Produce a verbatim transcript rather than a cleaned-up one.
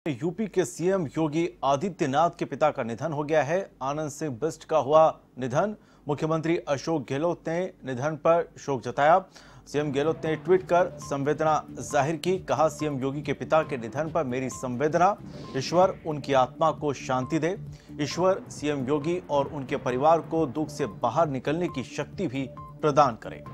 UP के CM Yogi Adityanath के पिता का निधन हो गया है। आनंद सिंह बिष्ट का हुआ निधन। मुख्यमंत्री अशोक गहलोत ने निधन पर शोक जताया। सीएम गहलोत ने ट्वीट कर संवेदना जाहिर की। कहा, सीएम योगी के पिता के निधन पर मेरी संवेदना। ईश्वर उनकी आत्मा को शांति दे। ईश्वर सीएम योगी और उनके परिवार को दुख से बाहर निकलने की शक्ति भी प्रदान करे।